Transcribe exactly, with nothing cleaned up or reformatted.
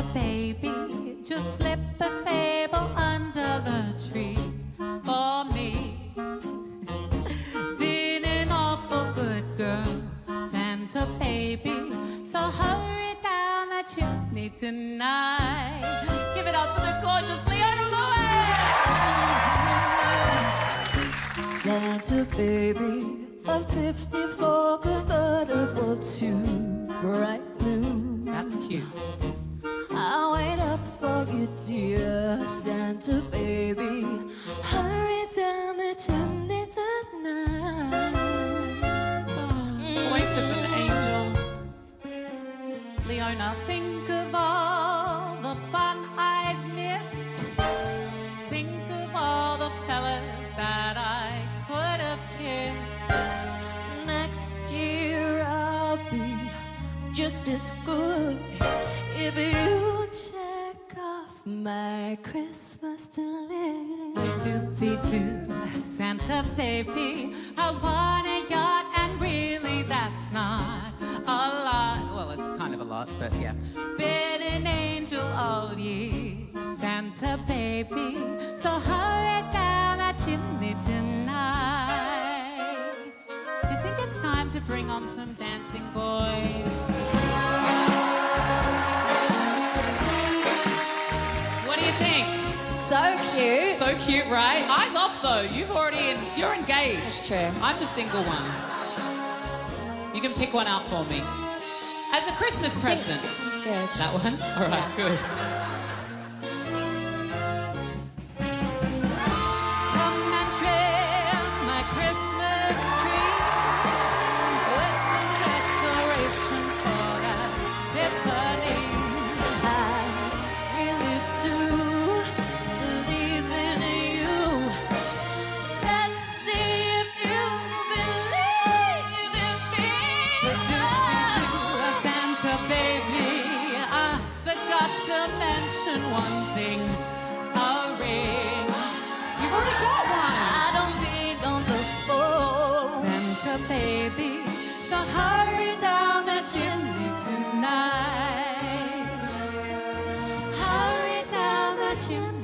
Santa baby, just slip a sable under the tree for me. Been an awful good girl, Santa baby, so hurry down the chimney tonight. Give it up for the gorgeous Leona. Santa baby, a fifty-four convertible to bright blue. That's cute. I'll wait up for you, dear Santa baby. Hurry down the chimney tonight. Oh, voice of an angel. Leona, think of all the fun I've missed. Think of all the fellas that I could have kissed. Next year I'll be just as good if you check off my Christmas list. Do-dee-doo, Santa baby, I want a yacht, and really that's not a lot. Well, it's kind of a lot, but yeah. Been an angel all year, Santa baby, so hurry down our chimney tonight. Do you think it's time to bring on some dancing boys? What do you think? So cute. So cute, right? Eyes off though. You've already, you're engaged. That's true. I'm the single one. You can pick one out for me. As a Christmas present. That's good. That one? All right, Yeah. good. Come and trim my Christmas tree with some decorations for that Tiffany. I really do believe in you. Let's see if you believe in me. Do-do-do, Santa baby, I forgot to mention one thing. A ring. You've already got one. I don't need on the phone. Santa baby, so hurry down the chimney tonight. Hurry down the chimney.